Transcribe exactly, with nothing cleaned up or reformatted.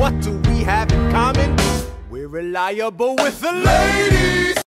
what do we have in common? We're reliable with the ladies.